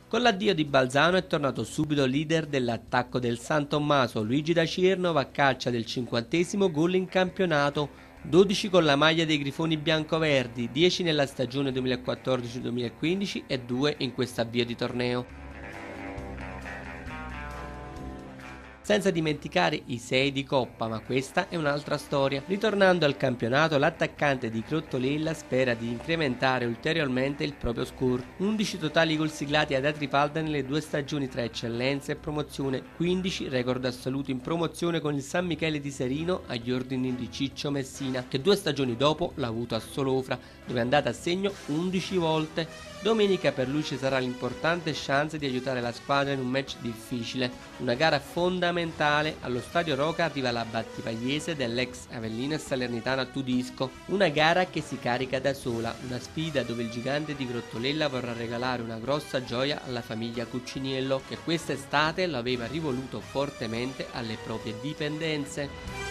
Con l'addio di Balzano è tornato subito leader dell'attacco del San Tommaso. Luigi Da Cirno va a caccia del 50° gol in campionato, 12 con la maglia dei Grifoni biancoverdi, 10 nella stagione 2014-2015 e 2 in questo avvio di torneo. Senza dimenticare i 6 di Coppa, ma questa è un'altra storia. Ritornando al campionato, l'attaccante di Grottolella spera di incrementare ulteriormente il proprio score. 11 totali gol siglati ad Atripalda nelle 2 stagioni tra eccellenza e promozione, 15 record assoluti in promozione con il San Michele di Serino agli ordini di Ciccio Messina, che 2 stagioni dopo l'ha avuto a Solofra, dove è andata a segno 11 volte. Domenica per lui ci sarà l'importante chance di aiutare la squadra in un match difficile, una gara fondamentale. Allo stadio Roca arriva la battipagliese dell'ex Avellino e Salernitana Tudisco, una gara che si carica da sola, una sfida dove il gigante di Grottolella vorrà regalare una grossa gioia alla famiglia Cucciniello, che quest'estate lo aveva rivoluto fortemente alle proprie dipendenze.